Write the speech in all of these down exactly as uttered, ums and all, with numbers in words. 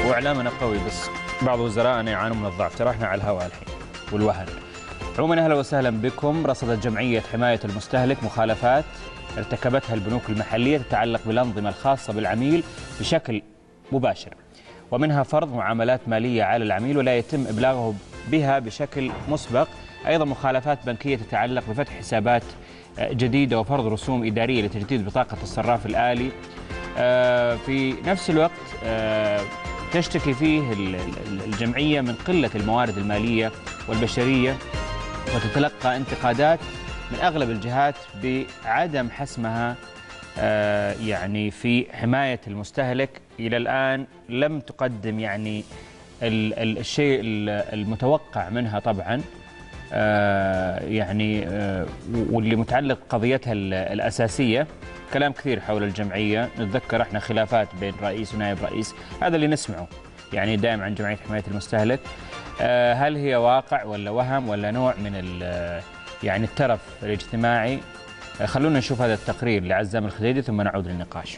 واعلامنا قوي بس بعض وزرائنا يعانون من الضعف. ترى احنا على الهواء الحين والوهن. عموما اهلا وسهلا بكم. رصدت جمعيه حمايه المستهلك مخالفات ارتكبتها البنوك المحليه تتعلق بالانظمه الخاصه بالعميل بشكل مباشر، ومنها فرض معاملات ماليه على العميل ولا يتم ابلاغه بها بشكل مسبق. ايضا مخالفات بنكيه تتعلق بفتح حسابات جديده وفرض رسوم اداريه لتجديد بطاقه الصراف الالي. في نفس الوقت تشتكي فيه الجمعيه من قله الموارد الماليه والبشريه، وتتلقى انتقادات من اغلب الجهات بعدم حسمها يعني في حمايه المستهلك. الى الان لم تقدم يعني الشيء المتوقع منها طبعا، يعني واللي متعلق بقضيتها الاساسيه. كلام كثير حول الجمعيه، نتذكر احنا خلافات بين رئيس ونائب رئيس، هذا اللي نسمعه يعني دائما عن جمعيه حمايه المستهلك. هل هي واقع ولا وهم ولا نوع من يعني الترف الاجتماعي؟ خلونا نشوف هذا التقرير لعزام الخديدي ثم نعود للنقاش.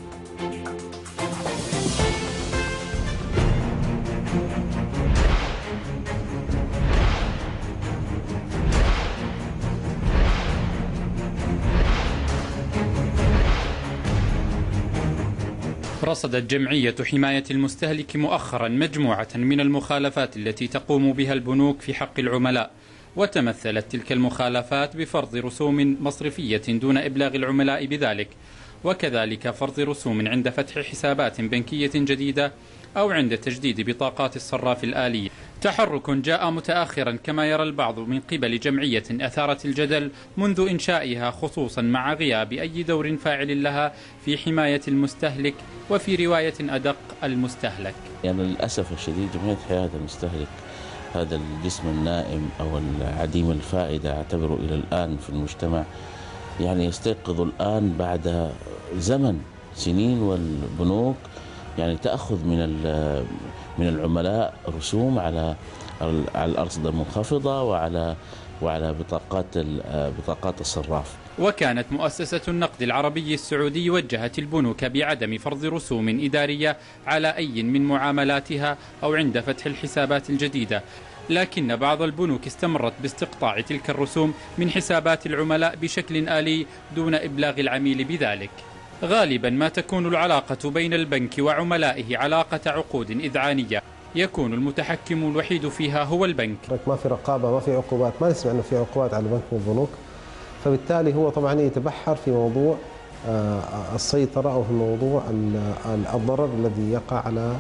رصدت جمعية حماية المستهلك مؤخرا مجموعة من المخالفات التي تقوم بها البنوك في حق العملاء، وتمثلت تلك المخالفات بفرض رسوم مصرفية دون إبلاغ العملاء بذلك، وكذلك فرض رسوم عند فتح حسابات بنكية جديدة أو عند تجديد بطاقات الصراف الآلية. تحرك جاء متأخرا كما يرى البعض من قبل جمعية أثارت الجدل منذ إنشائها، خصوصا مع غياب أي دور فاعل لها في حماية المستهلك وفي رواية أدق المستهلك. يعني للأسف الشديد جمعية حماية المستهلك هذا الجسم النائم أو العديم الفائدة أعتبره إلى الآن في المجتمع، يعني يستيقظ الآن بعد زمن سنين والبنوك يعني تأخذ من من العملاء رسوم على على الأرصدة المنخفضة وعلى وعلى بطاقات بطاقات الصراف. وكانت مؤسسة النقد العربي السعودي وجهت البنوك بعدم فرض رسوم إدارية على أي من معاملاتها أو عند فتح الحسابات الجديدة، لكن بعض البنوك استمرت باستقطاع تلك الرسوم من حسابات العملاء بشكل آلي دون إبلاغ العميل بذلك. غالبا ما تكون العلاقة بين البنك وعملائه علاقة عقود إذعانية، يكون المتحكم الوحيد فيها هو البنك. ما في رقابة، ما في عقوبات، ما نسمع أنه في عقوبات على البنك والبنوك، فبالتالي هو طبعا يتبحر في موضوع السيطرة أو في موضوع الضرر الذي يقع على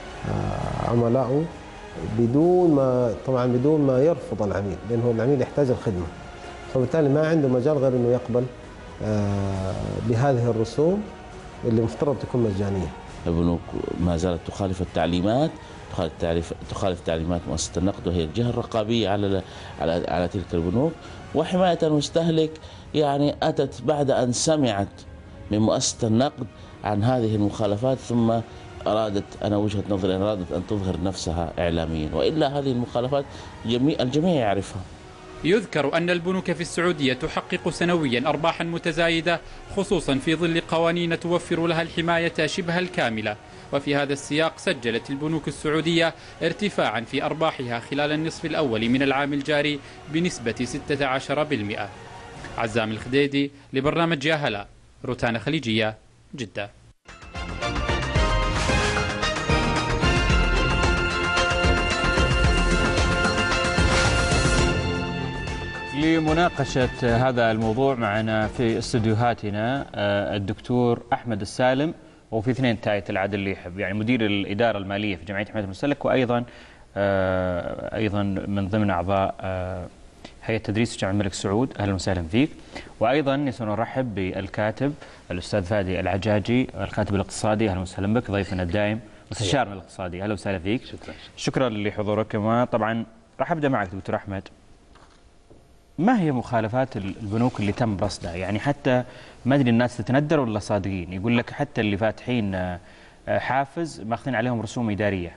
عملائه بدون ما طبعا بدون ما يرفض العميل، لأنه العميل يحتاج الخدمة، فبالتالي ما عنده مجال غير أنه يقبل بهذه الرسوم اللي مفترض تكون مجانية. البنوك ما زالت تخالف التعليمات، تخالف تخالف تعليمات مؤسسة النقد وهي الجهة الرقابية على على على تلك البنوك. وحماية المستهلك يعني أتت بعد أن سمعت من مؤسسة النقد عن هذه المخالفات، ثم أرادت، أنا وجهة نظري، أرادت أن تظهر نفسها إعلاميا، وإلا هذه المخالفات جميع الجميع يعرفها. يذكر أن البنوك في السعودية تحقق سنويا أرباحا متزايدة، خصوصا في ظل قوانين توفر لها الحماية شبه الكاملة. وفي هذا السياق سجلت البنوك السعودية ارتفاعا في أرباحها خلال النصف الأول من العام الجاري بنسبة ستة عشر بالمئة. عزام الخديدي لبرنامج يا هلا، روتانا خليجية، جدة. لمناقشة هذا الموضوع معنا في استديوهاتنا الدكتور أحمد السالم، وفي اثنين تايت العدل اللي يحب، يعني مدير الإدارة المالية في جمعية حماية المستهلك، وأيضا أيضا من ضمن أعضاء هيئة تدريس جامعة الملك سعود. أهلا وسهلا فيك. وأيضا نسأل نرحب بالكاتب الأستاذ فادي العجاجي، الكاتب الاقتصادي. أهلا وسهلا بك، ضيفنا الدائم مستشارنا الاقتصادي. أهلا وسهلا فيك. شكرا شكرا لحضورك. طبعا راح أبدأ معك دكتور أحمد. ما هي مخالفات البنوك اللي تم رصدها؟ يعني حتى ما ادري الناس تتندر ولا صادقين، يقول لك حتى اللي فاتحين حافز ماخذين عليهم رسوم اداريه.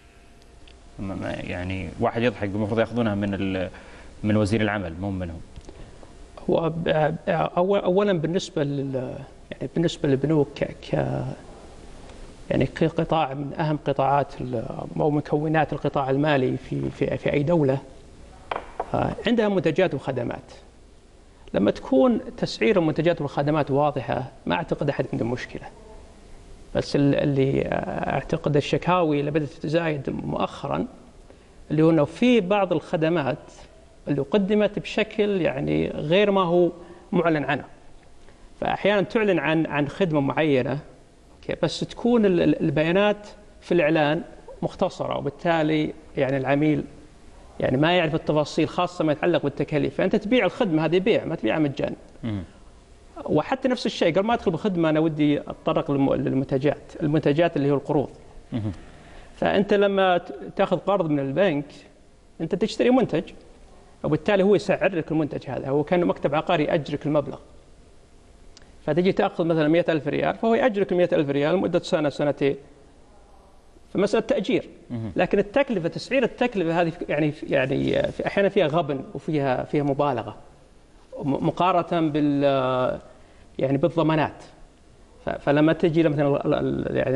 يعني واحد يضحك، المفروض ياخذونها من من وزير العمل مو منهم. هو اولا بالنسبه لل يعني بالنسبه للبنوك ك يعني قطاع من أهم قطاعات أو مكونات القطاع المالي في في في أي دولة عندها منتجات وخدمات. لما تكون تسعير المنتجات والخدمات واضحة ما أعتقد أحد عنده مشكلة. بس اللي أعتقد الشكاوي اللي بدأت تتزايد مؤخرا اللي هو أنه في بعض الخدمات اللي قدمت بشكل يعني غير ما هو معلن عنه. فأحيانا تعلن عن عن خدمة معينة بس تكون البيانات في الإعلان مختصرة، وبالتالي يعني العميل يعني ما يعرف التفاصيل خاصة ما يتعلق بالتكاليف. فأنت تبيع الخدمة هذه بيع، ما تبيعها مجانا. وحتى نفس الشيء قبل ما أدخل بخدمة أنا ودي أتطرق للمنتجات، المنتجات اللي هو القروض. فأنت لما تأخذ قرض من البنك أنت تشتري منتج، وبالتالي هو يسعر لك المنتج هذا، هو كان مكتب عقاري يأجرك المبلغ. فتجي تأخذ مثلا مئة ألف ريال فهو يأجرك مئة ألف ريال لمدة سنة سنتين، فمسألة تأجير. لكن التكلفة تسعير التكلفة هذه يعني يعني أحيانا فيها غبن وفيها فيها مبالغة مقارنة بال يعني بالضمانات. فلما تجي مثلا يعني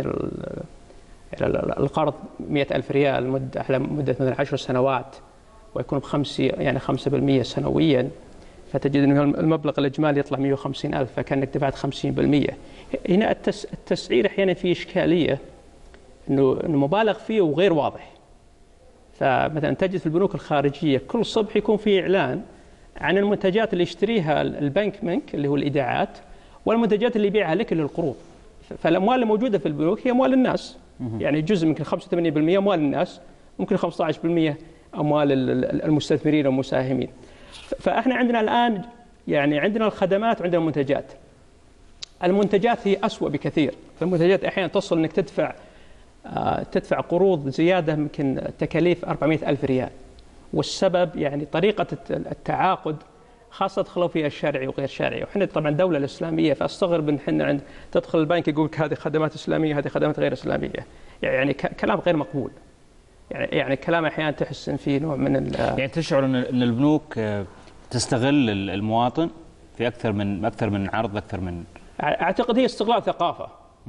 القرض مئة ألف ريال مدة على مدة مثلا عشر سنوات ويكون بخمس يعني خمسة بالمئة سنويا، فتجد أن المبلغ الإجمالي يطلع مئة وخمسين ألف، فكأنك دفعت خمسين بالمئة. هنا التسعير أحيانا فيه إشكالية إنه إنه مبالغ فيه وغير واضح. فمثلا تجد في البنوك الخارجية كل صبح يكون في إعلان عن المنتجات اللي يشتريها البنك منك اللي هو الإيداعات، والمنتجات اللي يبيعها لك اللي القروض. فالأموال الموجودة في البنوك هي أموال الناس، يعني جزء يمكن خمسة وثمانين بالمئة أموال الناس، ممكن خمسة عشر بالمئة أموال المستثمرين والمساهمين. فإحنا عندنا الآن يعني عندنا الخدمات وعندنا المنتجات. المنتجات هي أسوأ بكثير. فالمنتجات أحيانا تصل أنك تدفع آه تدفع قروض زيادة يمكن تكاليف أربعمئة ألف ريال، والسبب يعني طريقة التعاقد خاصة دخلوا فيها الشرعي وغير شرعي. وإحنا طبعا دولة الإسلامية، فأستغرب إن إحنا عند تدخل البنك يقول لك هذه خدمات إسلامية هذه خدمات غير إسلامية. يعني كلام غير مقبول. يعني يعني كلام أحيانا تحس إن في نوع من يعني تشعر إن البنوك تستغل المواطن في أكثر من أكثر من عرض أكثر من أعتقد هي استغلال ثقافة.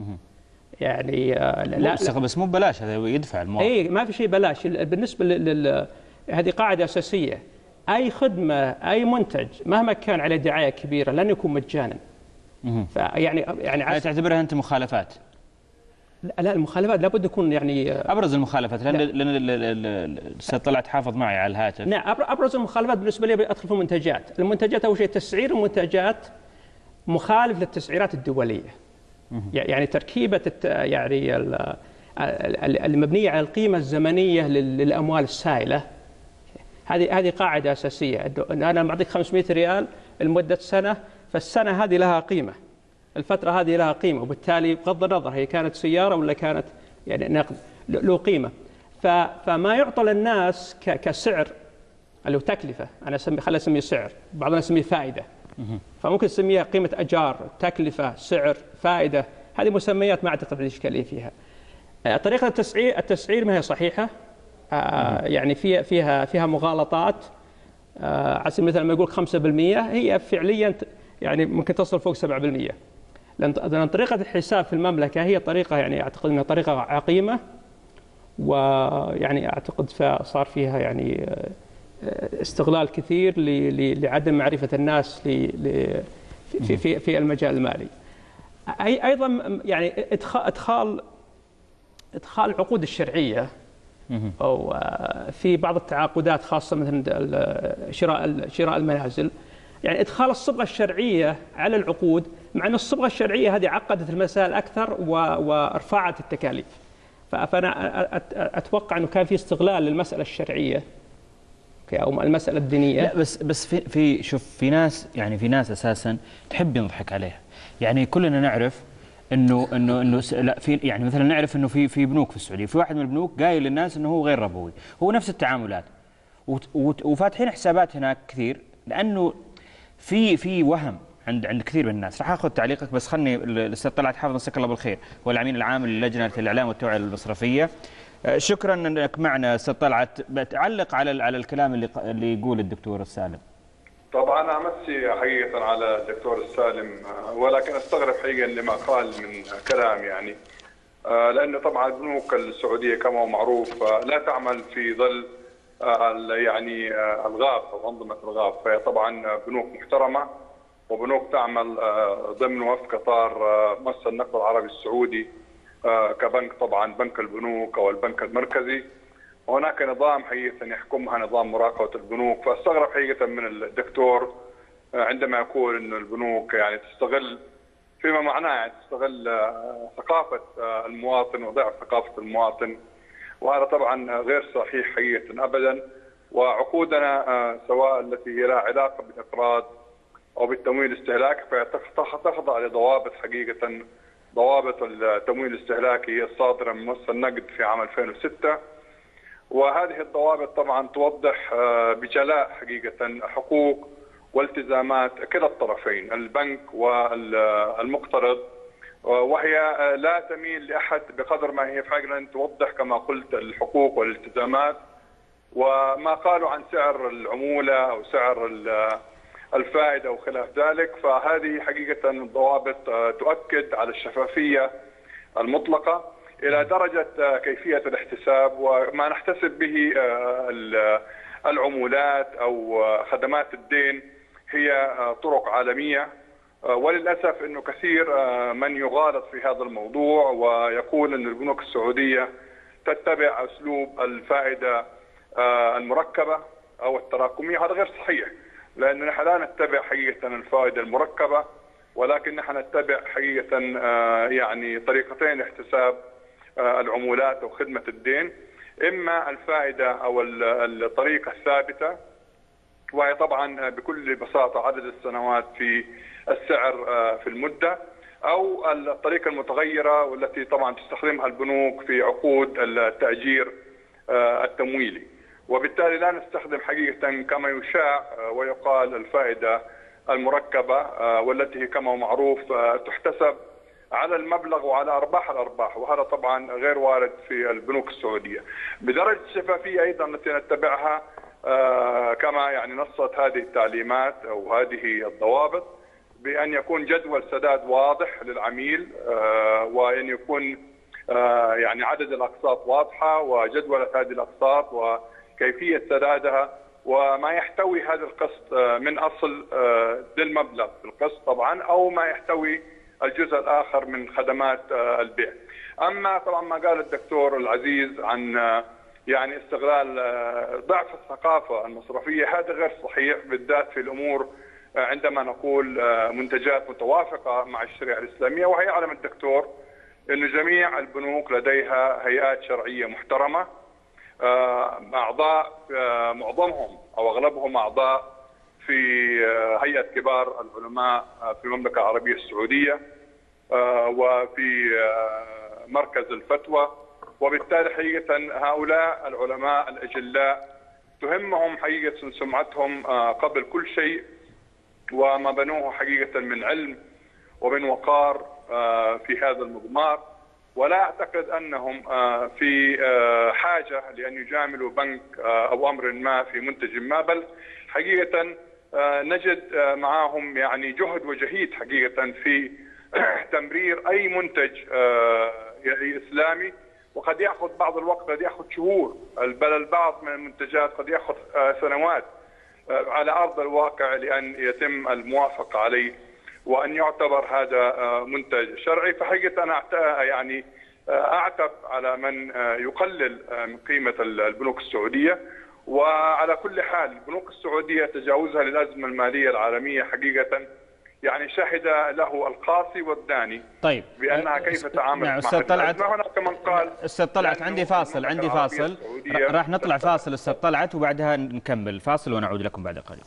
يعني لا بس مو ببلاش، هذا يدفع المواطن. اي ما في شيء بلاش. بالنسبه لل هذه قاعده اساسيه، اي خدمه اي منتج مهما كان عليه دعايه كبيره لن يكون مجانا. فيعني يعني عس... تعتبرها انت مخالفات؟ لا, لا المخالفات لابد يكون يعني ابرز المخالفات، لان لان الاستاذ طلعت حافظ معي على الهاتف. نعم ابرز المخالفات بالنسبه لي ادخل في المنتجات. المنتجات اول شيء تسعير المنتجات مخالف للتسعيرات الدوليه. يعني تركيبة يعني المبنية على القيمة الزمنية للأموال السائلة، هذه هذه قاعدة أساسية. أنا لما أعطيك خمسمئة ريال لمدة سنة، فالسنة هذه لها قيمة، الفترة هذه لها قيمة، وبالتالي بغض النظر هي كانت سيارة ولا كانت يعني نقد له قيمة. فما يعطى للناس كسعر اللي هو تكلفة، أنا أسمي خلينا نسميه سعر، بعضنا يسميه فائدة. فممكن تسميها قيمة أجار، تكلفة، سعر، فائدة، هذه مسميات ما أعتقد في إشكالية فيها. طريقة التسعير التسعير ما هي صحيحة، يعني فيها فيها فيها مغالطات. على سبيل المثال لما يقول خمسة بالمئة هي فعليا يعني ممكن تصل فوق سبعة بالمئة، لأن طريقة الحساب في المملكة هي طريقة يعني أعتقد أنها طريقة عقيمة، ويعني أعتقد صار فيها يعني استغلال كثير لعدم معرفة الناس في في في المجال المالي. أيضا يعني إدخال إدخال العقود الشرعية أو في بعض التعاقدات خاصة مثلا شراء شراء المنازل، يعني إدخال الصبغة الشرعية على العقود، مع أن الصبغة الشرعية هذه عقدت المسائل أكثر وارفعت التكاليف. فأنا أتوقع أنه كان في استغلال للمسألة الشرعية أو المسألة الدينية. لا بس بس في في شوف في ناس يعني في ناس أساسا تحب ينضحك عليها. يعني كلنا نعرف انه انه انه لا في يعني مثلا نعرف انه في في بنوك في السعوديه، في واحد من البنوك قايل للناس انه هو غير ربوي، هو نفس التعاملات وفاتحين حسابات هناك كثير، لانه في في وهم عند عند كثير من الناس. راح اخذ تعليقك بس خلني الاستاذ طلعت حافظ مساك الله بالخير، هو الامين العام للجنه الاعلام والتوعيه المصرفيه. شكرا انك معنا استاذ طلعت. بتعلق على على الكلام اللي اللي يقول الدكتور السالم. طبعا امسي حقيقه على الدكتور السالم، ولكن استغرب حقيقه لما قال من كلام. يعني لأن طبعا البنوك السعودية كما هو معروف لا تعمل في ظل يعني الغاف أو أنظمة الغاف، فهي طبعا بنوك محترمة وبنوك تعمل ضمن وفق إطار مؤسسة النقد العربي السعودي كبنك، طبعا بنك البنوك أو البنك المركزي. وهناك نظام حقيقة يحكمها نظام مراقبة البنوك. فاستغرب حقيقة من الدكتور عندما يقول إنه البنوك يعني تستغل فيما معناه يعني تستغل ثقافة المواطن وضعف ثقافة المواطن، وهذا طبعا غير صحيح حقيقة أبدا. وعقودنا سواء التي هي لها علاقة بالإقراض أو بالتمويل الاستهلاكي فتخضع لضوابط حقيقة، ضوابط التمويل الاستهلاكي الصادرة من مؤسسة النقد في عام ألفين وستة، وهذه الضوابط طبعا توضح بجلاء حقيقة حقوق والتزامات كلا الطرفين البنك والمقترض، وهي لا تميل لأحد بقدر ما هي فعلا توضح كما قلت الحقوق والالتزامات وما قالوا عن سعر العمولة أو سعر الفائدة وخلاف ذلك. فهذه حقيقة الضوابط تؤكد على الشفافية المطلقة إلى درجة كيفية الاحتساب وما نحتسب به العمولات أو خدمات الدين هي طرق عالمية، وللأسف أنه كثير من يغالط في هذا الموضوع ويقول أن البنوك السعودية تتبع أسلوب الفائدة المركبة أو التراكمية. هذا غير صحيح، لأننا نحن لا نتبع حقيقة الفائدة المركبة، ولكن نحن نتبع حقيقة يعني طريقتين لاحتساب العمولات أو خدمة الدين، إما الفائدة أو الطريقة الثابتة وهي طبعا بكل بساطة عدد السنوات في السعر في المدة، أو الطريقة المتغيرة والتي طبعا تستخدمها البنوك في عقود التأجير التمويلي. وبالتالي لا نستخدم حقيقة كما يشاع ويقال الفائدة المركبة والتي كما هو معروف تحتسب على المبلغ وعلى أرباح الأرباح، وهذا طبعا غير وارد في البنوك السعودية. بدرجة الشفافية أيضا التي نتبعها كما يعني نصت هذه التعليمات أو هذه الضوابط بأن يكون جدول سداد واضح للعميل، وأن يكون يعني عدد الأقساط واضحة وجدولة هذه الأقساط وكيفية سدادها وما يحتوي هذا القسط من أصل للمبلغ في القسط طبعا، أو ما يحتوي الجزء الآخر من خدمات البيع. أما طبعا ما قال الدكتور العزيز عن يعني استغلال ضعف الثقافة المصرفية، هذا غير صحيح، بالذات في الأمور عندما نقول منتجات متوافقة مع الشريعة الإسلامية. ويعلم الدكتور أن جميع البنوك لديها هيئات شرعية محترمة، أعضاء معظمهم أو أغلبهم أعضاء في هيئة كبار العلماء في المملكة العربية السعودية وفي مركز الفتوى. وبالتالي حقيقة هؤلاء العلماء الأجلاء تهمهم حقيقة سمعتهم قبل كل شيء، وما بنوه حقيقة من علم ومن وقار في هذا المضمار، ولا أعتقد أنهم في حاجة لأن يجاملوا بنك أو أمر ما في منتج ما، بل حقيقة نجد معهم يعني جهد وجهيد حقيقة في تمرير أي منتج إسلامي، وقد يأخذ بعض الوقت، قد يأخذ شهور، بل البعض من المنتجات قد يأخذ سنوات على أرض الواقع لأن يتم الموافقة عليه وأن يعتبر هذا منتج شرعي. فحقيقة أنا يعني أعتب على من يقلل من قيمة البنوك السعودية. وعلى كل حال البنوك السعودية تجاوزها للأزمة المالية العالمية حقيقة يعني شهد له القاصي والداني. طيب بأنها كيف تعاملت مع أستاذ طلعت. هناك من قال أستاذ طلعت عندي فاصل عندي فاصل راح نطلع فاصل أستاذ طلعت وبعدها نكمل فاصل ونعود لكم بعد قليل.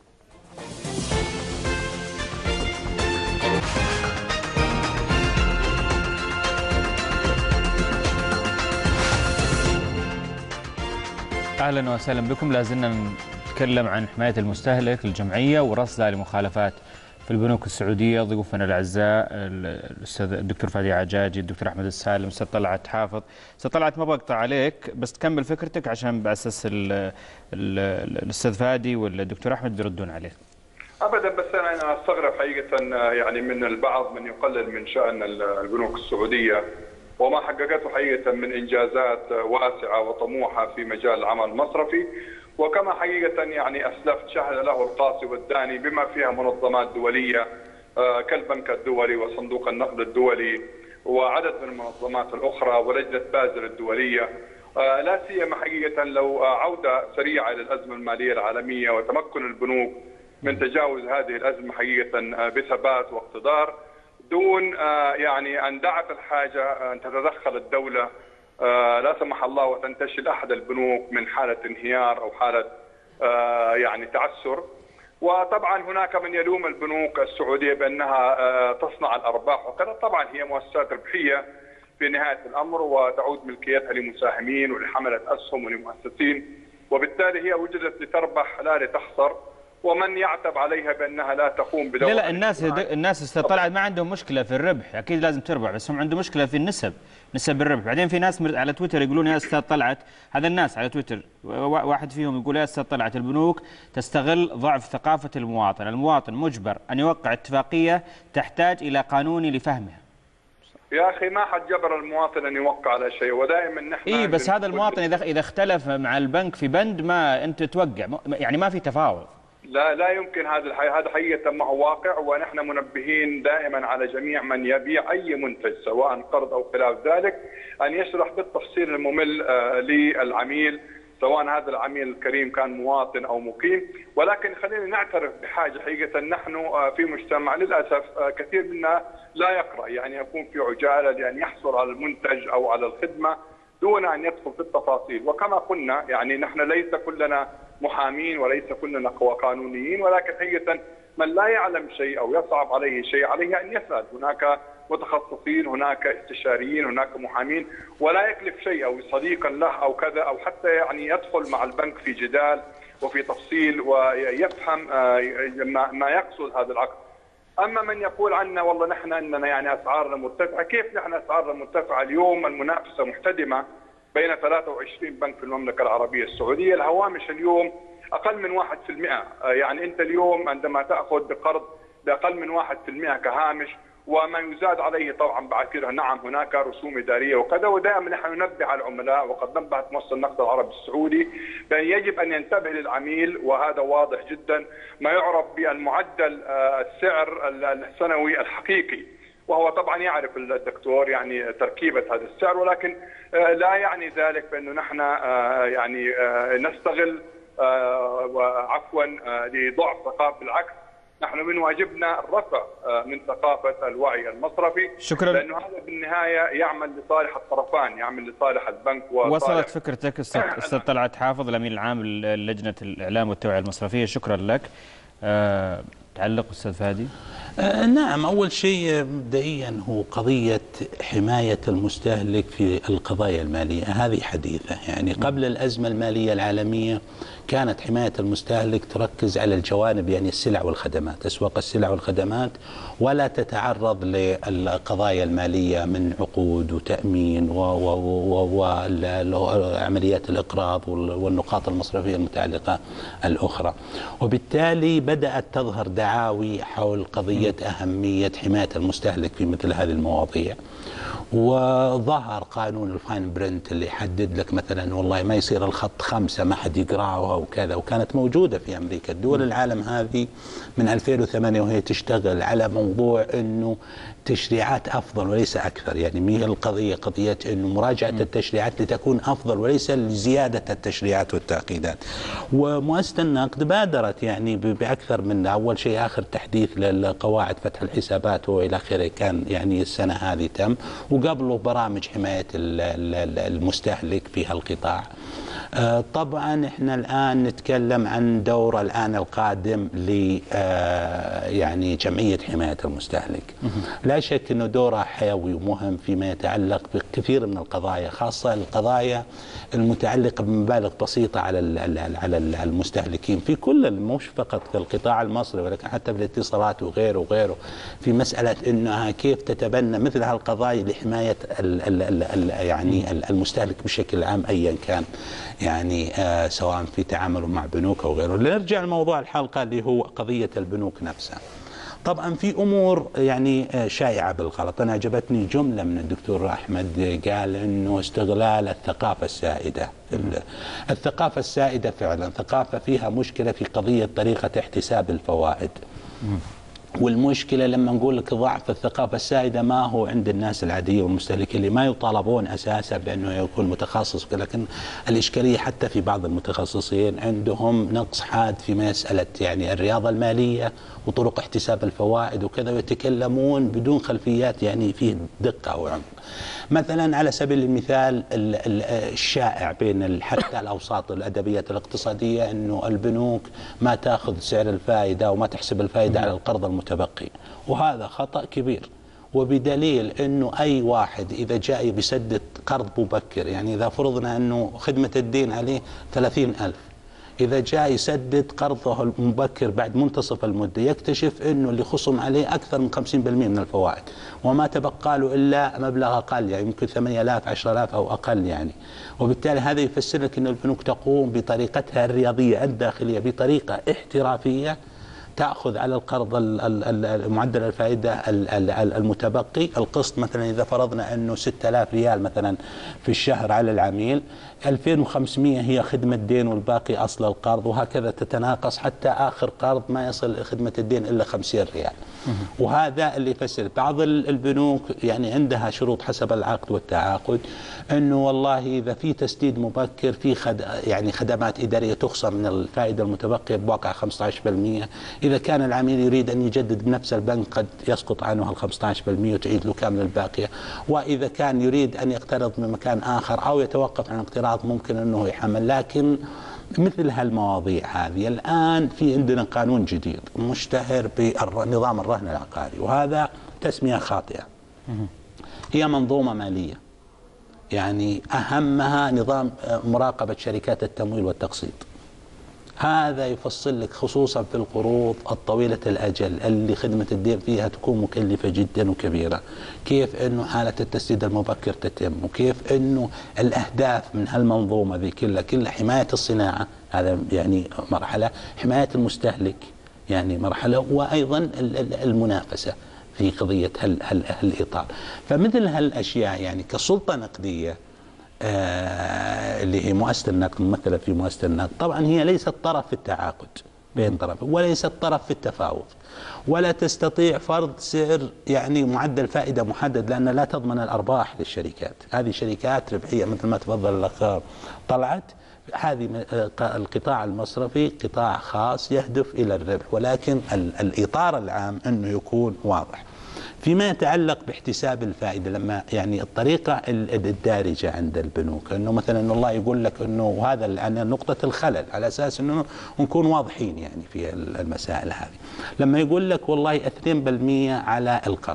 أهلا وسهلا بكم. لازلنا نتكلم عن حماية المستهلك الجمعية ورصدها لمخالفات في البنوك السعودية. ضيوفنا الأعزاء الأستاذ الدكتور فادي عجاجي، الدكتور أحمد السالم، الأستاذ طلعت حافظ. أستاذ طلعت ما بقطع عليك بس تكمل فكرتك عشان بأساس الأستاذ فادي والدكتور أحمد يردون عليك. أبدا، بس أنا أستغرب حقيقة يعني من البعض من يقلل من شأن البنوك السعودية وما حققته حقيقة من إنجازات واسعة وطموحة في مجال العمل المصرفي، وكما حقيقة يعني أسلفت شهد له القاصي والداني بما فيها منظمات دولية كالبنك الدولي وصندوق النقد الدولي وعدد من المنظمات الأخرى ولجنة بازل الدولية، لا سيما حقيقة لو عودة سريعة للأزمة المالية العالمية وتمكن البنوك من تجاوز هذه الأزمة حقيقة بثبات واقتدار دون يعني أن دعت الحاجة أن تتدخل الدولة لا سمح الله وتنتشل أحد البنوك من حالة انهيار أو حالة يعني تعثر. وطبعا هناك من يلوم البنوك السعودية بأنها تصنع الأرباح وكذا، طبعا هي مؤسسات ربحية في نهاية الأمر وتعود ملكيتها لمساهمين ولحملة أسهم ولمؤسسين، وبالتالي هي وجدت لتربح لا لتخسر، ومن يعتب عليها بأنها لا تقوم بدور. لا لا الناس الناس استطلعت ما عندهم مشكلة في الربح، أكيد لازم تربح، بس هم عندهم مشكلة في النسب، نسب الربح. بعدين في ناس على تويتر يقولون يا أستاذ طلعت، هذا الناس على تويتر واحد فيهم يقول يا أستاذ طلعت البنوك تستغل ضعف ثقافة المواطن، المواطن مجبر أن يوقع اتفاقية تحتاج إلى قانوني لفهمها. يا أخي ما حد جبر المواطن أن يوقع على شيء، ودائما نحن إيه بس هذا المواطن إذا إذا اختلف مع البنك في بند ما أنت توقع، يعني ما في تفاوض. لا لا يمكن، هذا الحقيقة هذا حقيقة ما هو واقع، ونحن منبهين دائما على جميع من يبيع أي منتج سواء قرض أو خلاف ذلك أن يشرح بالتفصيل الممل للعميل، سواء هذا العميل الكريم كان مواطن أو مقيم. ولكن خلينا نعترف بحاجة حقيقة، نحن في مجتمع للأسف كثير منا لا يقرأ، يعني يكون في عجالة لأن يحصل على المنتج أو على الخدمة دون أن يدخل في التفاصيل. وكما قلنا يعني نحن ليس كلنا محامين وليس كلنا قانونيين، ولكن حقيقة من لا يعلم شيء أو يصعب عليه شيء عليه أن يسأل. هناك متخصصين، هناك استشاريين، هناك محامين، ولا يكلف شيء أو صديقا له أو كذا، أو حتى يعني يدخل مع البنك في جدال وفي تفصيل ويفهم ما يقصد هذا العقد. أما من يقول عنا والله نحن أننا يعني أسعارنا مرتفعة، كيف نحن أسعارنا مرتفعة؟ اليوم المنافسة محتدمة بين ثلاثة وعشرين بنك في المملكة العربية السعودية، الهوامش اليوم أقل من واحد في المئة، يعني أنت اليوم عندما تأخذ بقرض بأقل من واحد في المئة كهامش، وما يزاد عليه طبعا بعد كده نعم هناك رسوم إدارية وكذا. ودائما نحن ننبه على العملاء، وقد نبهت مؤسسة النقد العربي السعودي بأن يجب أن ينتبه للعميل، وهذا واضح جدا، ما يعرف بالمعدل السعر السنوي الحقيقي، وهو طبعا يعرف الدكتور يعني تركيبة هذا السعر، ولكن لا يعني ذلك بأنه نحن يعني نستغل عفوا لضعف ثقافة. بالعكس نحن من واجبنا الرفع من ثقافة الوعي المصرفي. شكرا. لأنه هذا بالنهاية يعمل لصالح الطرفان، يعمل لصالح البنك وصالح. وصلت فكرتك أستاذ طلعت حافظ الأمين العام للجنة الإعلام والتوعية المصرفية، شكرا لك. أه تعلق أستاذ فادي؟ آه نعم، أول شيء مبدئيا هو قضية حماية المستهلك في القضايا المالية، هذه حديثة. يعني قبل الأزمة المالية العالمية كانت حماية المستهلك تركز على الجوانب، يعني السلع والخدمات، أسواق السلع والخدمات، ولا تتعرض للقضايا المالية من عقود وتأمين وعمليات الإقراض والنقاط المصرفية المتعلقة الأخرى. وبالتالي بدأت تظهر دعاوي حول قضية أهمية حماية المستهلك في مثل هذه المواضيع، وظهر قانون الفاين برنت اللي يحدد لك مثلا والله ما يصير الخط خمسة ما حد يقرأها وكذا، وكانت موجودة في أمريكا. الدول العالم هذه من ألفين وثمانية وهي تشتغل على موضوع أنه تشريعات أفضل وليس أكثر، يعني مي القضية قضية أنه مراجعة التشريعات لتكون أفضل وليس لزيادة التشريعات والتعقيدات. ومؤسسة النقد بادرت يعني بأكثر من أول شيء آخر تحديث للقواعد فتح الحسابات وإلى آخره، كان يعني السنة هذه تم، وقبله برامج حماية المستهلك في هالقطاع. طبعا احنا الآن نتكلم عن دور الآن القادم ل يعني جمعية حماية المستهلك. لا شك أنه دورها حيوي ومهم فيما يتعلق بكثير من القضايا، خاصة القضايا المتعلقة بمبالغ بسيطة على على المستهلكين في كل، مش فقط في القطاع المصري ولكن حتى في الاتصالات وغيره وغيره، في مسألة أنها كيف تتبنى مثل هالقضايا لحماية ال ال ال يعني المستهلك بشكل عام أيا كان، يعني آه سواء في تعامله مع بنوك أو غيره. لنرجع لموضوع الحلقة اللي هو قضية البنوك نفسها. طبعا في امور يعني شائعه بالغلط. انا عجبتني جمله من الدكتور احمد، قال انه استغلال الثقافه السائده. الثقافه السائده فعلا ثقافه فيها مشكله في قضيه طريقه احتساب الفوائد. والمشكلة لما نقول لك ضعف الثقافة السائدة ما هو عند الناس العادية والمستهلكين اللي ما يطالبون أساسا بأنه يكون متخصص، لكن الإشكالية حتى في بعض المتخصصين عندهم نقص حاد في مسألة يعني الرياضة المالية وطرق احتساب الفوائد وكذا، ويتكلمون بدون خلفيات يعني فيه دقة وعمق. مثلا على سبيل المثال الشائع بين حتى الأوساط الأدبية الاقتصادية أنه البنوك ما تأخذ سعر الفائدة وما تحسب الفائدة على القرض المتبقي، وهذا خطأ كبير. وبدليل أنه أي واحد إذا جاء بيسدد قرض مبكر، يعني إذا فرضنا أنه خدمة الدين عليه ثلاثين ألف، إذا جاء يسدد قرضه المبكر بعد منتصف المدة يكتشف أنه اللي خصم عليه أكثر من خمسين بالمئة من الفوائد، وما تبقى له إلا مبلغ أقل، يعني يمكن ثمانية آلاف عشرة آلاف أو أقل يعني. وبالتالي هذا يفسر لك أن البنوك تقوم بطريقتها الرياضية الداخلية بطريقة احترافية، تأخذ على القرض معدل الفائدة المتبقي القسط. مثلا إذا فرضنا أنه ستة آلاف ريال مثلا في الشهر على العميل، ألفين وخمسمئة هي خدمة دين والباقي أصل القرض، وهكذا تتناقص حتى آخر قرض ما يصل خدمة الدين إلا خمسين ريال. وهذا اللي يفسر. بعض البنوك يعني عندها شروط حسب العقد والتعاقد أنه والله إذا في تسديد مبكر في خد يعني خدمات إدارية تخصم من الفائدة المتبقية بواقع خمسة عشر بالمئة. إذا كان العميل يريد أن يجدد بنفس البنك قد يسقط عنه ال خمسة عشر بالمئة وتعيد له كامل الباقية. وإذا كان يريد أن يقترض من مكان آخر أو يتوقف عن اقتراض ممكن أنه يحمل. لكن مثل هالمواضيع هذه الآن في عندنا قانون جديد مشتهر بنظام الرهن العقاري، وهذا تسمية خاطئة. هي منظومة مالية يعني أهمها نظام مراقبة شركات التمويل والتقسيط. هذا يفصل لك خصوصا في القروض الطويلة الأجل اللي خدمة الدين فيها تكون مكلفة جدا وكبيرة، كيف أنه حالة التسديد المبكر تتم، وكيف أنه الأهداف من هالمنظومة ذي كلها كلها حماية الصناعة، هذا يعني مرحلة، حماية المستهلك يعني مرحلة، وأيضا المنافسة في قضية هالإطار. فمثل هالأشياء يعني كسلطة نقدية آه اللي هي مؤسسة النقد، ممثلة في مؤسسة النقد، طبعا هي ليست طرف في التعاقد بين طرفين، وليست طرف في التفاوض، ولا تستطيع فرض سعر يعني معدل فائدة محدد، لأن لا تضمن الأرباح للشركات. هذه شركات ربحية مثل ما تفضل الأخ طلعت. هذه القطاع المصرفي قطاع خاص يهدف إلى الربح، ولكن الإطار العام أنه يكون واضح. فيما يتعلق باحتساب الفائدة، لما يعني الطريقة الدارجة عند البنوك أنه مثلا الله يقول لك أنه وهذا الآن نقطة الخلل، على أساس أنه نكون واضحين يعني في المسائل هذه. لما يقول لك والله اثنين بالمئة على القرض،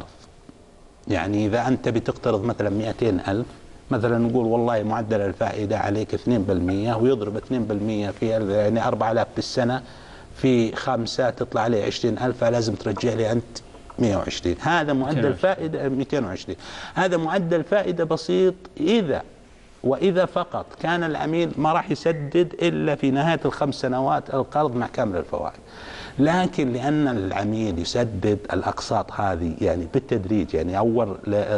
يعني إذا أنت بتقترض مثلا مئتين ألف، مثلا نقول والله معدل الفائدة عليك اثنين بالمئة، ويضرب اثنين بالمئة في يعني أربعة آلاف بالسنة في خمسة تطلع عليه عشرين ألف، فلازم ترجع لي أنت مئة وعشرين. هذا معدل فائدة مئتين وعشرين. هذا معدل فائدة بسيط إذا وإذا فقط كان العميل ما راح يسدد إلا في نهاية الخمس سنوات القرض مع كامل الفوائد. لكن لأن العميل يسدد الأقساط هذه يعني بالتدريج، يعني أول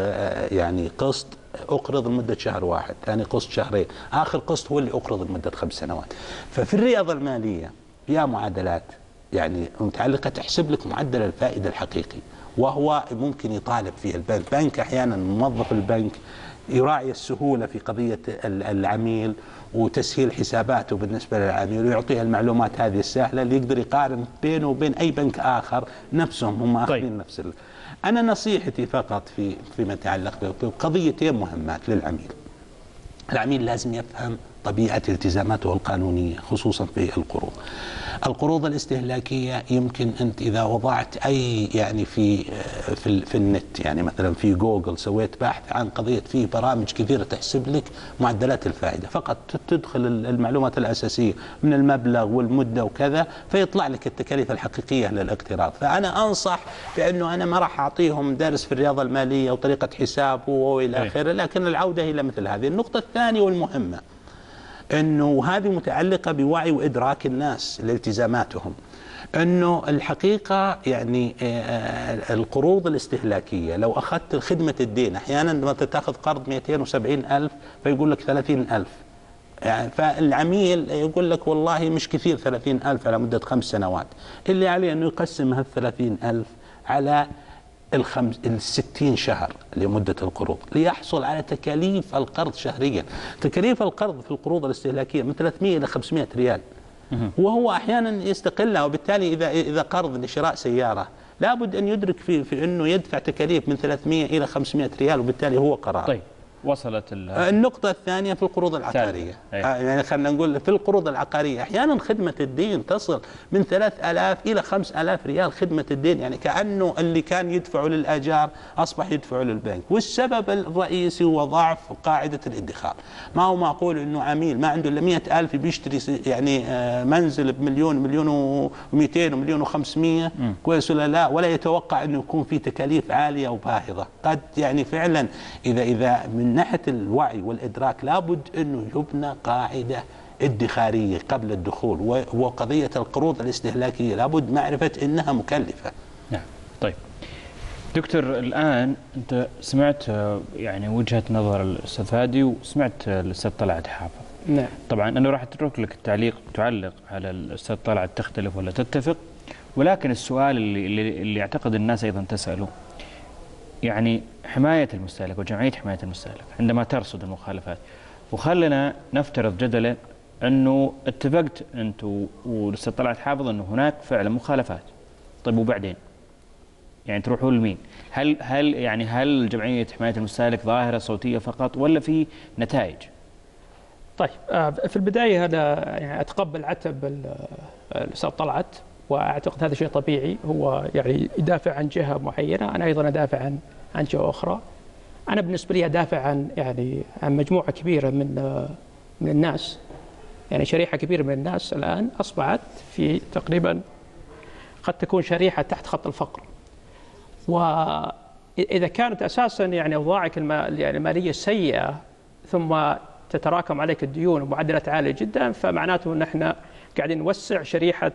يعني قسط أقرض لمدة شهر واحد، ثاني قسط شهرين، آخر قسط هو اللي أقرض لمدة خمس سنوات. ففي الرياضة المالية فيها معادلات يعني متعلقة تحسب لك معدل الفائدة الحقيقي، وهو ممكن يطالب فيه البنك. البنك أحيانا موظف البنك يراعي السهولة في قضية العميل وتسهيل حساباته بالنسبة للعميل، ويعطيه المعلومات هذه السهلة اللي يقدر يقارن بينه وبين أي بنك آخر نفسهم هم أخذين طيب. نفس ال... أنا نصيحتي فقط في فيما يتعلق بقضيتين مهمات للعميل. العميل لازم يفهم طبيعة التزاماته القانونية خصوصا في القروض. القروض الاستهلاكية يمكن أنت إذا وضعت أي يعني في في, في النت، يعني مثلا في جوجل سويت بحث عن قضية، فيه برامج كثيرة تحسب لك معدلات الفائدة، فقط تدخل المعلومات الأساسية من المبلغ والمدة وكذا، فيطلع لك التكاليف الحقيقية للاقتراض. فأنا أنصح بأنه أنا ما راح أعطيهم درس في الرياضة المالية وطريقة حسابه وإلى آخره، لكن العودة إلى مثل هذه. النقطة الثانية والمهمة أنه هذه متعلقة بوعي وإدراك الناس لالتزاماتهم. أنه الحقيقة يعني القروض الاستهلاكية لو أخذت خدمة الدين، أحيانا لما تأخذ قرض مئتين وسبعين ألف فيقول لك ثلاثين ألف، يعني فالعميل يقول لك والله مش كثير ثلاثين ألف على مدة خمس سنوات، اللي عليه أنه يقسم هالثلاثين ألف على الخمس الستين شهر لمدة القروض ليحصل على تكاليف القرض شهريا. تكاليف القرض في القروض الاستهلاكية من ثلاثمئة إلى خمسمئة ريال، وهو أحيانا يستقلها، وبالتالي إذا إذا قرض لشراء سيارة لابد أن يدرك في, في أنه يدفع تكاليف من ثلاثمئة إلى خمسمئة ريال، وبالتالي هو قرار. طيب وصلت النقطة الثانية في القروض العقارية. يعني خلينا نقول في القروض العقارية أحيانا خدمة الدين تصل من ثلاث آلاف إلى خمس آلاف ريال خدمة الدين، يعني كأنه اللي كان يدفعه للآجار أصبح يدفعه للبنك. والسبب الرئيسي هو ضعف قاعدة الادخار. ما هو معقول أنه عميل ما عنده إلا مئة ألف بيشتري يعني منزل بمليون مليون ومئتين ومليون وخمسمئة، كويس ولا لا، ولا يتوقع أنه يكون في تكاليف عالية وباهظة. قد يعني فعلا إذا إذا من من ناحية الوعي والإدراك لابد أنه يبنى قاعدة ادخارية قبل الدخول، وقضية القروض الاستهلاكية لابد معرفة أنها مكلفة. نعم. طيب دكتور، الآن أنت سمعت يعني وجهة نظر الأستاذ فادي وسمعت الأستاذ طلعت حافظ. نعم. طبعا أنا راح أترك لك التعليق، تعلق على الأستاذ طلعت تختلف ولا تتفق، ولكن السؤال اللي اللي, اللي أعتقد الناس أيضا تسأله، يعني حماية المستهلك وجمعية حماية المستهلك عندما ترصد المخالفات، وخلنا نفترض جدلا أنه اتفقت أنت والأستاذ طلعت حافظ أنه هناك فعلا مخالفات، طيب وبعدين؟ يعني تروحوا لمين؟ هل هل يعني هل جمعية حماية المستهلك ظاهرة صوتية فقط ولا في نتائج؟ طيب في البداية هذا يعني أتقبل عتب الأستاذ طلعت، واعتقد هذا شيء طبيعي. هو يعني يدافع عن جهه معينه، انا ايضا ادافع عن عن جهه اخرى. انا بالنسبه لي ادافع عن يعني عن مجموعه كبيره من من الناس، يعني شريحه كبيره من الناس الان اصبحت في تقريبا قد تكون شريحه تحت خط الفقر. واذا كانت اساسا يعني اوضاعك يعني الماليه سيئه ثم تتراكم عليك الديون ومعدلات عاليه جدا، فمعناته ان احنا قاعدين نوسع شريحة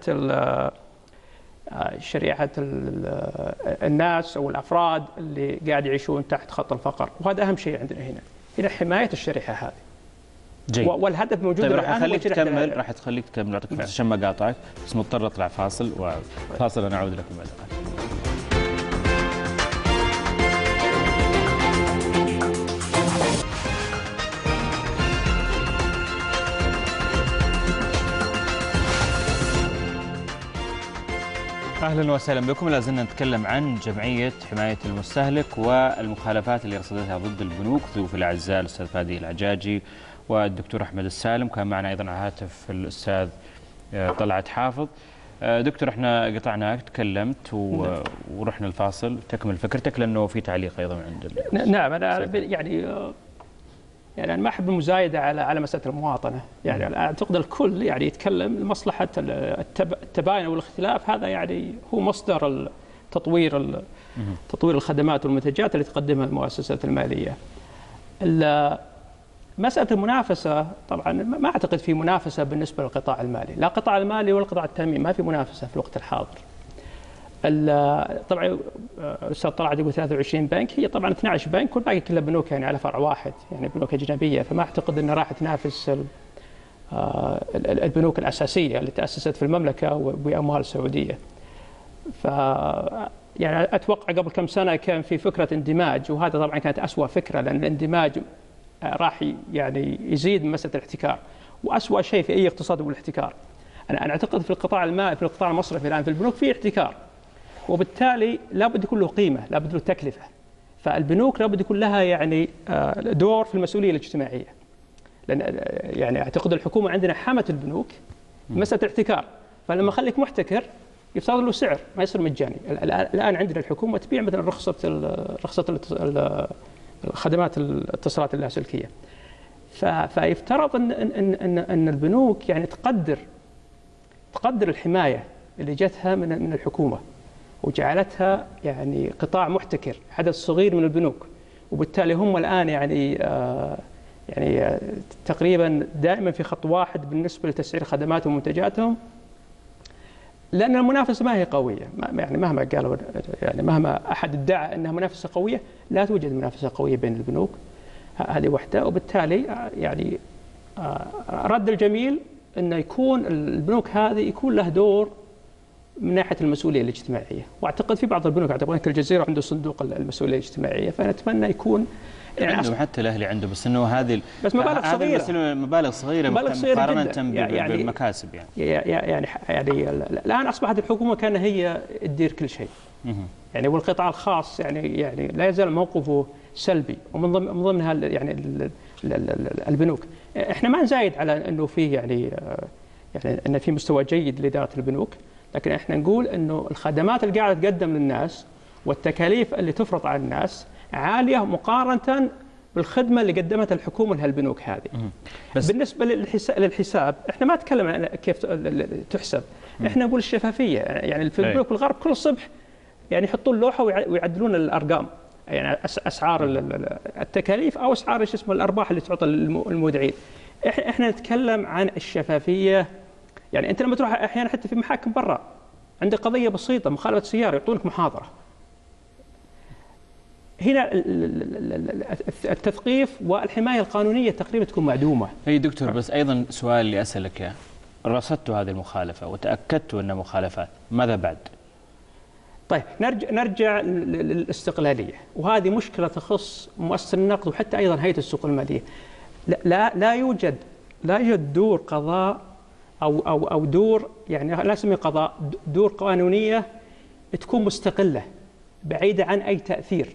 شريحة الناس أو الأفراد اللي قاعد يعيشون تحت خط الفقر، وهذا أهم شيء عندنا هنا، هنا حماية الشريحة هذه. جيد. والهدف موجود. طيب راح أخليك تكمل، راح تخليك تكمل عشان ما قاطعك، بس مضطر أطلع فاصل، وفاصل أنا أعود لكم بعد قليل. أهلا وسهلا بكم. لازلنا نتكلم عن جمعية حماية المستهلك والمخالفات اللي رصدتها ضد البنوك. ضيوف الأعزاء الأستاذ فادي العجاجي والدكتور أحمد السالم، كان معنا أيضا على الهاتف الأستاذ طلعت حافظ. دكتور احنا قطعناك، تكلمت و... ورحنا الفاصل، تكمل فكرتك لأنه في تعليق أيضا عند ال... نعم. أنا يعني يعني أنا ما أحب المزايدة على على مسألة المواطنة، يعني أعتقد الكل يعني يتكلم لمصلحة التباين والاختلاف، هذا يعني هو مصدر التطوير تطوير الخدمات والمنتجات اللي تقدمها المؤسسات المالية. مسألة المنافسة طبعا ما أعتقد في منافسة بالنسبة للقطاع المالي، لا القطاع المالي ولا القطاع التأمين ما في منافسة في الوقت الحاضر. طبعا الاستاذ طلعت يقول ثلاثة وعشرين بنك، هي طبعا اثني عشر بنك والباقي كلها بنوك يعني على فرع واحد، يعني بنوك اجنبيه، فما اعتقد انها راح تنافس البنوك الاساسيه اللي تاسست في المملكه وباموال سعوديه. ف يعني اتوقع قبل كم سنه كان في فكره اندماج، وهذا طبعا كانت اسوأ فكره، لان الاندماج راح يعني يزيد من مساله الاحتكار، واسوأ شيء في اي اقتصاد هو الاحتكار. انا اعتقد في القطاع المالي في القطاع المصرفي الان في البنوك في احتكار، وبالتالي لابد يكون له قيمه، لابد له تكلفه. فالبنوك لابد يكون لها يعني دور في المسؤوليه الاجتماعيه. لان يعني اعتقد الحكومه عندنا حمت البنوك مساله الاحتكار، فلما اخليك محتكر يفترض له سعر ما يصير مجاني. الان عندنا الحكومه تبيع مثلا رخصه رخصه الخدمات الاتصالات اللاسلكيه. فيفترض ان ان ان ان البنوك يعني تقدر تقدر الحمايه اللي جتها من من الحكومه، وجعلتها يعني قطاع محتكر، عدد صغير من البنوك، وبالتالي هم الآن يعني يعني تقريبا دائما في خط واحد بالنسبة لتسعير خدماتهم ومنتجاتهم، لأن المنافسة ما هي قوية. يعني مهما قالوا، يعني مهما أحد ادعى أنها منافسة قوية، لا توجد منافسة قوية بين البنوك، هذه واحدة. وبالتالي يعني رد الجميل أنه يكون البنوك هذه يكون له دور من ناحية المسؤولية الاجتماعية، وأعتقد في بعض البنوك، أعتقد أن الجزيرة عنده صندوق المسؤولية الاجتماعية، فنتمنى يكون يعني عنده، حتى الأهلي عنده، بس إنه هذه بس مبالغ صغيرة، هذه مبالغ صغيرة مقارنة يعني بالمكاسب يعني يعني يعني الآن أصبحت الحكومة كان هي تدير كل شيء يعني، والقطاع الخاص يعني يعني لا يزال موقفه سلبي، ومن ضمن من ضمنها يعني البنوك. احنا ما نزايد على انه في يعني يعني ان في مستوى جيد لإدارة البنوك، لكن احنا نقول انه الخدمات اللي قاعده تقدم للناس والتكاليف اللي تفرض على الناس عاليه مقارنه بالخدمه اللي قدمتها الحكومه لهالبنوك هذه. بس بالنسبه للحساب, للحساب احنا ما نتكلم عن كيف تحسب، احنا نقول الشفافيه. يعني في البنوك الغرب كل الصبح يعني يحطون لوحه ويعدلون الارقام، يعني اسعار التكاليف او اسعار ايش اسمه الارباح اللي تعطى للمودعين. احنا نتكلم عن الشفافيه. يعني انت لما تروح احيانا حتى في محاكم برا عندك قضيه بسيطه مخالفه سياره يعطونك محاضره. هنا التثقيف والحمايه القانونيه تقريبا تكون معدومه. اي دكتور، بس ايضا سؤال اللي اسالك اياه، رصدت هذه المخالفه وتاكدت انها مخالفات، ماذا بعد؟ طيب نرجع نرجع للاستقلاليه، وهذه مشكله تخص مؤسسه النقد وحتى ايضا هيئه السوق الماليه. لا لا, لا يوجد لا يوجد دور قضاء او او او دور، يعني لا اسميه قضاء، دور قانونيه تكون مستقله بعيده عن اي تاثير.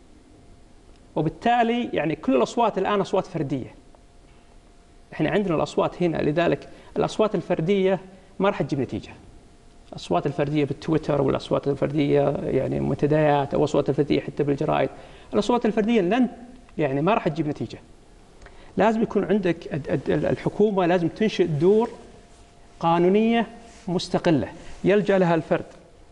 وبالتالي يعني كل الاصوات الان اصوات فرديه. احنا عندنا الاصوات هنا، لذلك الاصوات الفرديه ما راح تجيب نتيجه. الاصوات الفرديه بالتويتر والاصوات الفرديه يعني منتديات او الاصوات الفرديه حتى بالجرائد، الاصوات الفرديه لن يعني ما راح تجيب نتيجه. لازم يكون عندك الحكومه لازم تنشئ دور قانونيه مستقله يلجا لها الفرد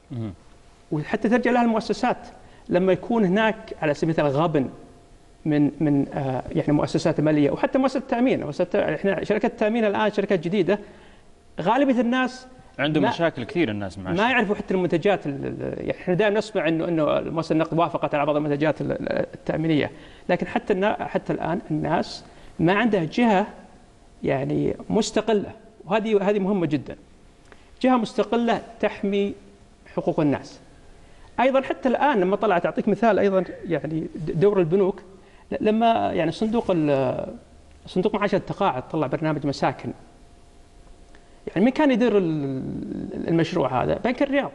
وحتى تلجا لها المؤسسات لما يكون هناك على سبيل المثال غبن من من آه يعني مؤسسات ماليه وحتى مؤسسات التامين. احنا شركات التامين الان شركات جديده غالبيه الناس عندهم مشاكل كثير، الناس ما يعرفوا حتى المنتجات. يعني احنا دائما نسمع انه انه مؤسسه النقد وافقت على بعض المنتجات التامينيه، لكن حتى حتى الان الناس ما عندها جهه يعني مستقله، وهذه هذه مهمه جدا. جهه مستقله تحمي حقوق الناس. ايضا حتى الان لما طلعت، اعطيك مثال ايضا يعني دور البنوك، لما يعني صندوق صندوق معاشات التقاعد طلع برنامج مساكن، يعني مين كان يدير المشروع هذا؟ بنك الرياض.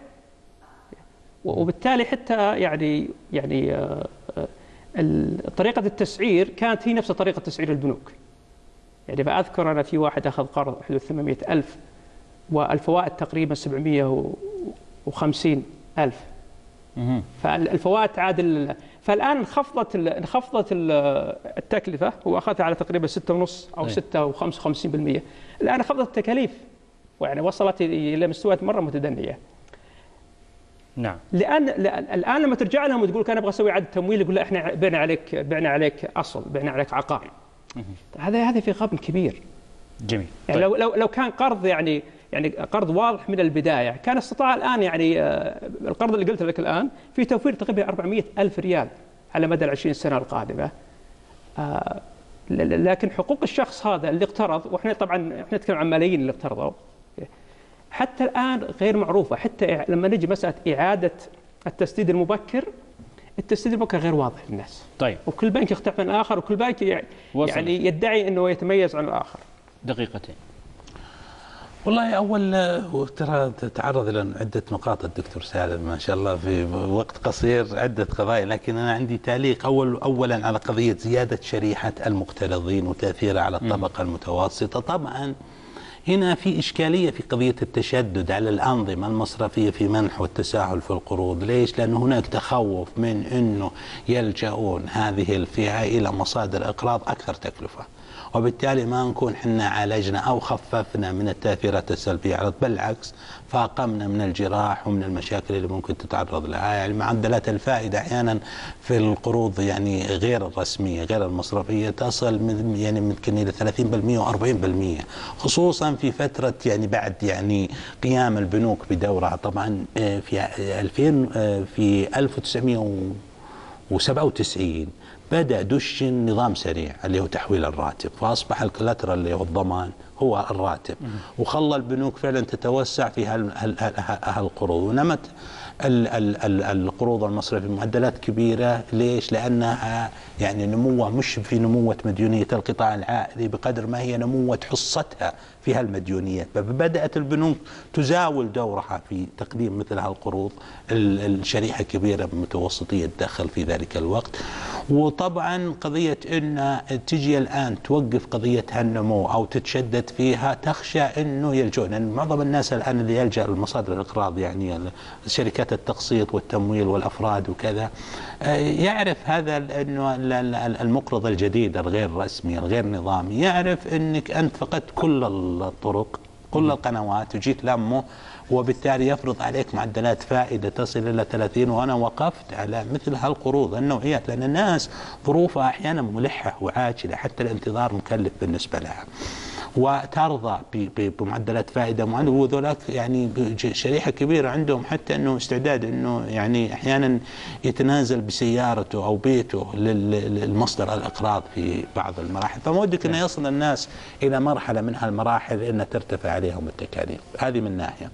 وبالتالي حتى يعني يعني طريقه التسعير كانت هي نفس طريقه تسعير البنوك. يعني فاذكر انا في واحد اخذ قرض حدود ثمانمئة ألف والفوائد تقريبا سبعمئة وخمسين ألف. فالفوائد تعادل. فالان انخفضت انخفضت التكلفه، هو اخذها على تقريبا ستة ونص او ستة وخمسة وخمسين بالمئة. الان انخفضت التكاليف ويعني وصلت الى مستويات مره متدنيه. نعم. لان الان لما ترجع لهم وتقول انا ابغى اسوي اعاده تمويل، يقول لا احنا بعنا عليك بعنا عليك اصل، بعنا عليك عقار. هذا هذا في غبن كبير. جميل. يعني طيب. لو لو لو كان قرض يعني يعني قرض واضح من البدايه، كان استطاع الان يعني القرض اللي قلت لك الان في توفير تقريبا أربعمئة ألف ريال على مدى العشرين سنه القادمه. لكن حقوق الشخص هذا اللي اقترض، واحنا طبعا احنا نتكلم عن ملايين اللي اقترضوا، حتى الان غير معروفه. حتى لما نجي مساله اعاده التسديد المبكر، التسديد المبكر غير واضح للناس. طيب. وكل بنك يختلف عن الاخر، وكل بنك يعني يدعي انه يتميز عن الاخر. دقيقتين. والله أول ترى تعرض إلى عدة نقاط الدكتور سالم ما شاء الله في وقت قصير، عدة قضايا، لكن أنا عندي تعليق أول أولا على قضية زيادة شريحة المقترضين وتأثيرها على الطبقة م. المتوسطة. طبعا هنا في إشكالية في قضية التشدد على الأنظمة المصرفية في منح والتساهل في القروض. ليش؟ لأن هناك تخوف من أنه يلجؤون هذه الفئة إلى مصادر إقراض أكثر تكلفة. وبالتالي ما نكون حنا عالجنا أو خففنا من التأثيرات السلبية، بالعكس فاقمنا من الجراح ومن المشاكل اللي ممكن تتعرض لها. يعني معدلات الفائدة أحيانا في القروض يعني غير الرسمية غير المصرفية تصل من يعني ممكن إلى ثلاثين بالمئة وأربعين بالمئة، خصوصا في فترة يعني بعد يعني قيام البنوك بدورها. طبعا في ألفين في ألف وتسعمئة وسبعة وتسعين بدأ دش نظام سريع اللي هو تحويل الراتب، فأصبح الكلاترال اللي هو الضمان هو الراتب، وخلى البنوك فعلا تتوسع في هالقروض، ونمت ال ال ال القروض المصرفية بمعدلات كبيرة. ليش؟ لأنها يعني نموه مش في نموة مديونية القطاع العائلي بقدر ما هي نموة حصتها في هالمديونيات، فبدأت البنوك تزاول دورها في تقديم مثل هالقروض الشريحة كبيرة بمتوسطية الدخل في ذلك الوقت. وطبعا قضية أن تجي الآن توقف قضية هالنمو أو تتشدد فيها، تخشى أنه يلجؤون، لأن معظم الناس الآن اللي يلجأ لمصادر الإقراض يعني شركات التقسيط والتمويل والأفراد وكذا، يعرف هذا أنه المقرض الجديد الغير رسمي الغير نظامي يعرف أنك أنت فقدت كل الطرق كل القنوات وجيت لمه، وبالتالي يفرض عليك معدلات فائدة تصل إلى ثلاثين. وأنا وقفت على مثل هالقروض النوعيات لأن الناس ظروفها أحيانا ملحة وعاجلة، حتى الانتظار مكلف بالنسبة لها، وترضى بمعدلات فائدة معينة. وذولاك يعني شريحة كبيرة عندهم حتى أنه استعداد أنه يعني أحيانا يتنازل بسيارته أو بيته للمصدر الإقراض في بعض المراحل. فما ودك أنه يصل الناس إلى مرحلة من هالمراحل أن ترتفع عليهم التكاليف. هذه من ناحية.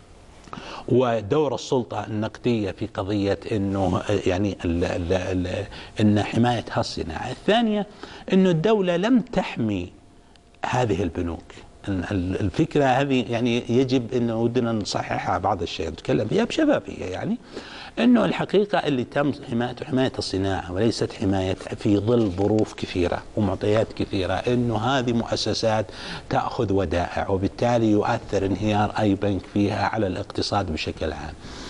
ودور السلطة النقدية في قضية أنه يعني ال ال ال أن حماية هالصناعة. الثانية أنه الدولة لم تحمي هذه البنوك. الفكرة هذه يعني يجب أن ودنا نصححها بعض الشيء نتكلم فيها بشفافية، يعني أنه الحقيقة اللي تم حماية حماية الصناعة وليست حماية في ظل ظروف كثيرة ومعطيات كثيرة، أنه هذه مؤسسات تأخذ ودائع وبالتالي يؤثر انهيار أي بنك فيها على الاقتصاد بشكل عام.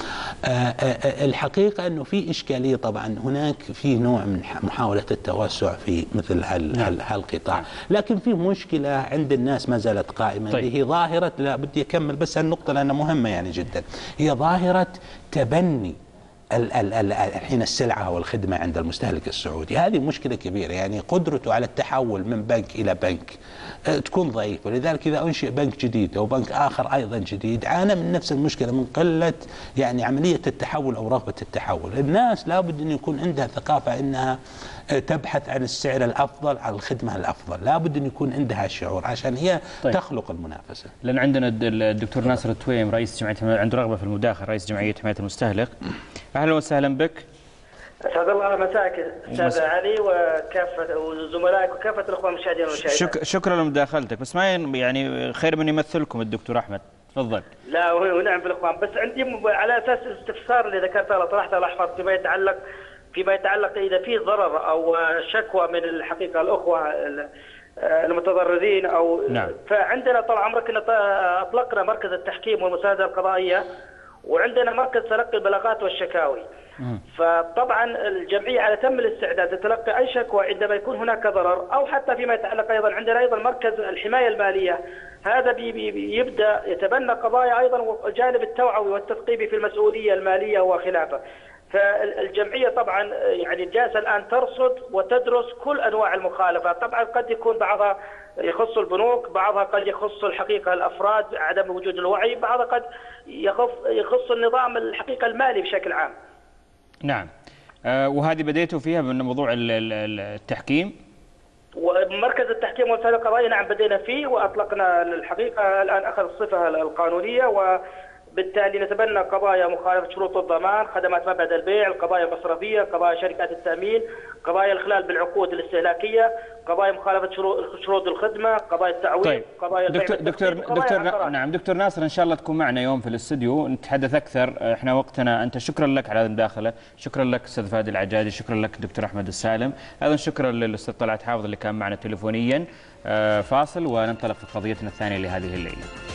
الحقيقة أنه في إشكالية، طبعا هناك في نوع من محاولة التوسع في مثل هالقطاع، لكن في مشكلة عند الناس ما زالت قائمة. طيب. اللي هي ظاهرة، لا بدي أكمل بس هالنقطة لأنها مهمة يعني جدا، هي ظاهرة تبني الحين السلعة والخدمة عند المستهلك السعودي. هذه مشكلة كبيرة، يعني قدرته على التحول من بنك إلى بنك تكون ضعيفة. ولذلك إذا أنشئ بنك جديد أو بنك آخر أيضا جديد عانى من نفس المشكلة، من قلة يعني عملية التحول أو رغبة التحول. الناس لابد أن يكون عندها ثقافة أنها تبحث عن السعر الأفضل، عن الخدمة الأفضل، لابد أن يكون عندها الشعور عشان هي طيب. تخلق المنافسة. لأن عندنا الدكتور ناصر التويم رئيس جمعية، عنده رغبة في المداخلة، رئيس جمعية حماية المستهلك. أهلا وسهلا بك. أسعد الله مساك أستاذ علي وكافة وزملائك وكافة الأخوة المشاهدين والمشاهدات. شك شكرا لمداخلتك، بس ما يعني خير من يمثلكم الدكتور أحمد، تفضل. لا ونعم بالإخوان، بس عندي على أساس الاستفسار اللي ذكرته طرحته الأحفظ فيما يتعلق فيما يتعلق إذا في ضرر أو شكوى من الحقيقة الأخوة المتضررين أو نعم. فعندنا طال عمرك أطلقنا مركز التحكيم والمساعدة القضائية، وعندنا مركز تلقي البلاغات والشكاوي. فطبعا الجمعية على تم الاستعداد لتلقي أي شكوى عندما يكون هناك ضرر، أو حتى فيما يتعلق أيضا عندنا أيضا مركز الحماية المالية، هذا بي بي يبدأ يتبنى قضايا أيضا والجانب التوعوي والتثقيفي في المسؤولية المالية وخلافه. فالجمعية طبعا يعني جالسة الآن ترصد وتدرس كل أنواع المخالفات. طبعا قد يكون بعضها يخص البنوك، بعضها قد يخص الحقيقة الأفراد عدم وجود الوعي، بعضها قد يخص النظام الحقيقة المالي بشكل عام. نعم. أه وهذه بديتوا فيها من موضوع التحكيم؟ ومركز التحكيم والمساعدة القضائية نعم بدينا فيه وأطلقنا الحقيقة الآن أخذ الصفة القانونية، وبالتالي نتبنى قضايا مخالفة شروط الضمان، خدمات مبعد البيع، القضايا المصرفية، قضايا شركات التأمين، قضايا الإخلال بالعقود الاستهلاكية، قضايا مخالفة شروط الخدمة، قضايا التعويض. طيب. قضايا دكتور دكتور دكتور نعم دكتور ناصر، ان شاء الله تكون معنا يوم في الاستوديو نتحدث اكثر، احنا وقتنا انت. شكرا لك على المداخله، شكرا لك استاذ فادي العجاجي، شكرا لك دكتور احمد السالم، ايضا شكرا للاستاذ طلعت حافظ اللي كان معنا تليفونيا. فاصل وننطلق في قضيتنا الثانيه لهذه الليله.